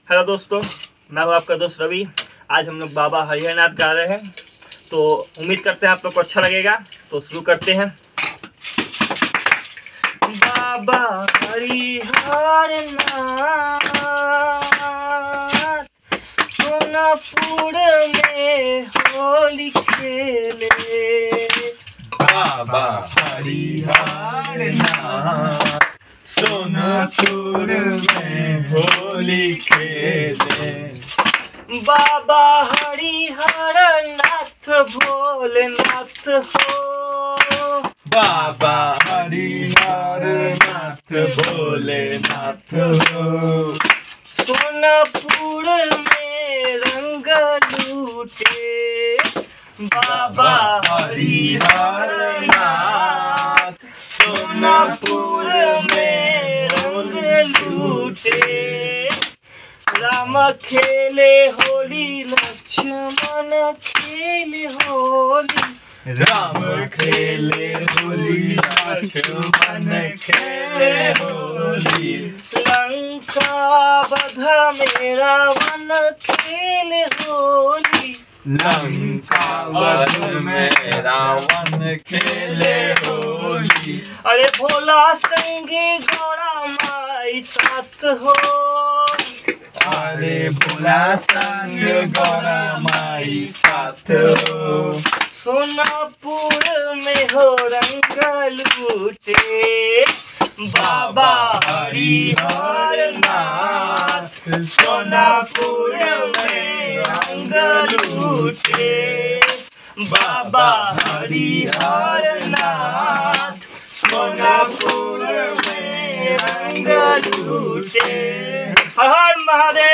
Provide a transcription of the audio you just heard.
Hello दोस्तों, मैं हूँ आपका दोस्त रवि। आज हम लोग बाबा हरिहरनाथ गा रहे हैं, तो उम्मीद करते हैं आप लोग को अच्छा लगेगा। तो शुरू करते हैं। बाबा हरिहरनाथ सोनापुर में होली खेले। बाबा हरिहरनाथ सोनापुर में होली खेले। बाबा हरिहरनाथ भोलेनाथ हो। बाबा हरिहरनाथ भोलेनाथ हो। सोनापुर में रंग लूटे। बाबा हरिहरनाथ सोनापुर में रंग लूटे। राम खेले होली, लक्ष्मण खेले होली। राम खेले होली, लक्ष्मण खेले होली। लंका वध में रावण खेले होली। लंका वध में रावण खेले होली। अरे भोला संगे गौरा माई साथ हो। अरे भोला संग गौरा माई साथ हो। सोनापुर में हो रंग लूटे। बाबा हरिहरनाथ सोनापुर में रंग लूटे। बाबा हरिहरनाथ सोनापुर में रंग लूटे। हर हर महादेव।